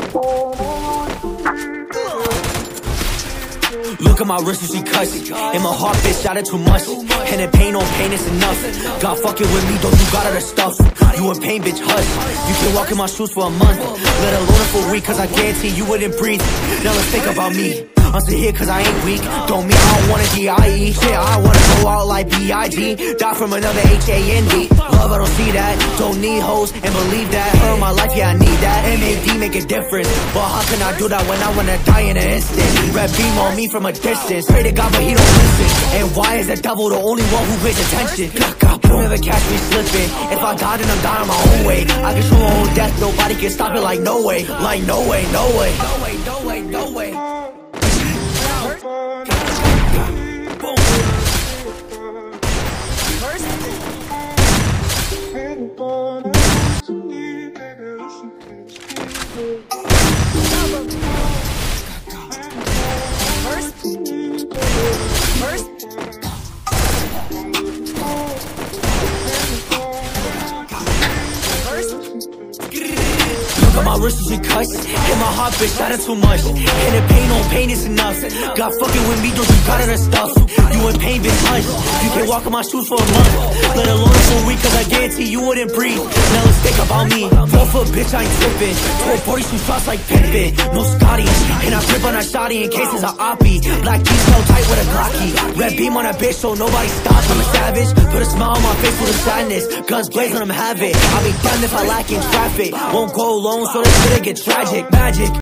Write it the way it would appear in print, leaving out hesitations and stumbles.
Look at my wrist when she cuts. And my heart, bitch, shot it too much. And in pain on pain, it's enough. God fucking with me, though you got other stuff. You in pain, bitch, hush. You can walk in my shoes for a month, let alone for a week, cause I guarantee you wouldn't breathe. Now let's think about me. I'm still here cause I ain't weak. Don't mean I don't wanna D.I.E. Shit, I wanna go out like B.I.G. Die from another H.A.N.D. Love, I don't see that. Don't need hoes and believe that. Her in my life, yeah, I need that. M.A.D. make a difference. But how can I do that when I wanna die in an instant? Red beam on me from a distance. Pray to God, but he don't listen. And why is the devil the only one who pays attention? You'll never catch me slipping. If I die, then I'm dying my own way. I control my own death, nobody can stop it like no way. Like no way, no way. No way, no way, no way. Look at my wrist when she cuts. And my heart, bitch, shot it too much. And in pain on pain, it's enough. God fucking with me, don't you got other stuff. You in pain, bitch, hush. You can't walk in my shoes for a month, let alone for a week, cause I guarantee you wouldn't breathe. Now let's think about me. 4 foot, bitch, I ain't tripping. 1240 shoes shots like Pippin. No Scotty. And I grip on a shotty in case it's a oppie. Black keys held tight with a Glocky. Red beam on a bitch so nobody stop. I'm a savage. Put a smile on my face with a sadness. Guns blaze, let them have it. I'll be damned if I lack in traffic. Won't go alone, so this shit'll get tragic. Magic.